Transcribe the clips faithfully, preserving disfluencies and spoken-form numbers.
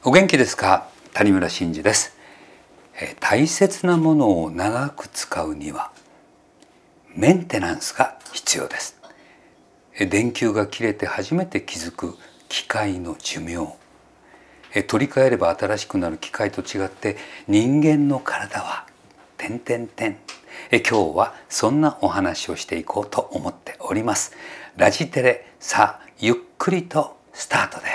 お元気ですか？谷村新司です。え大切なものを長く使うにはメンテナンスが必要です。え電球が切れて初めて気づく機械の寿命、え取り替えれば新しくなる機械と違って人間の体は点々点。え今日はそんなお話をしていこうと思っております。ラジテレ、さあゆっくりとスタートです。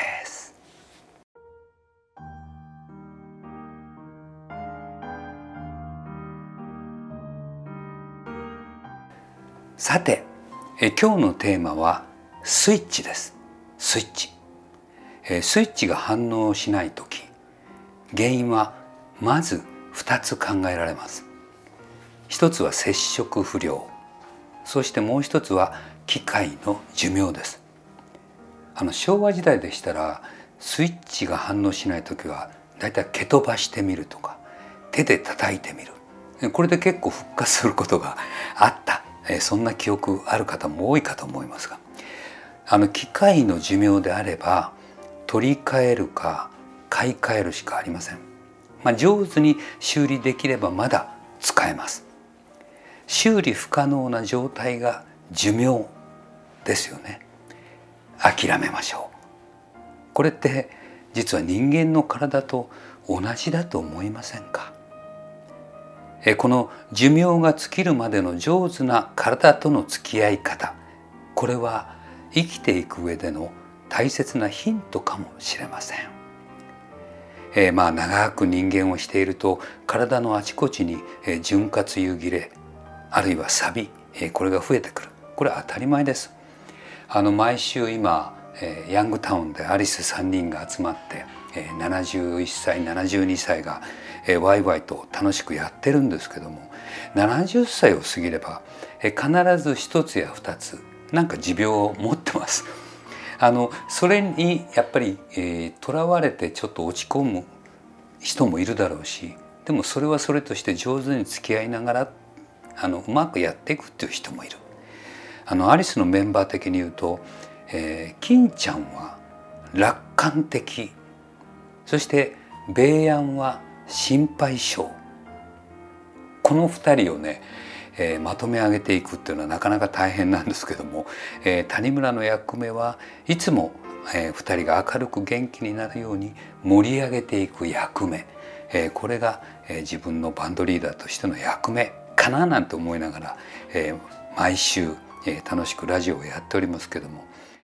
さてえ今日のテーマはスイッチです。スイッチえスイッチが反応しないとき、原因はまずふたつ考えられます。一つは接触不良、そしてもう一つは機械の寿命です。あの昭和時代でしたらスイッチが反応しないときはだいたい蹴飛ばしてみるとか手で叩いてみる、これで結構復活することがあった、そんな記憶ある方も多いかと思いますが、あの機械の寿命であれば取り替えるか買い替えるしかありません。まあ、上手に修理できればまだ使えます。修理不可能な状態が寿命ですよね。諦めましょう。これって実は人間の体と同じだと思いませんか？この寿命が尽きるまでの上手な体との付き合い方、これは生きていく上での大切なヒントかもしれません。えー、まあ長く人間をしていると体のあちこちに潤滑油切れ、あるいは錆、これが増えてくる。これは当たり前です。あの毎週今ヤングタウンでアリスさんにんが集まってななじゅういっさいななじゅうにさいがワイワイと楽しくやってるんですけども、ななじゅっさいを過ぎれば必ず一つや二つなんか持病を持ってます。あのそれにやっぱりとらわれてちょっと落ち込む人もいるだろうし、でもそれはそれとして上手に付き合いながらあのうまくやっていくっていう人もいる。あのアリスのメンバー的に言うと、えー、金ちゃんは楽観的、そしてベイヤンは心配性、このふたりをね、えー、まとめ上げていくっていうのはなかなか大変なんですけども、えー、谷村の役目はいつも、えー、ふたりが明るく元気になるように盛り上げていく役目、えー、これが、えー、自分のバンドリーダーとしての役目かななんて思いながら、えー、毎週、えー、楽しくラジオをやっておりますけども、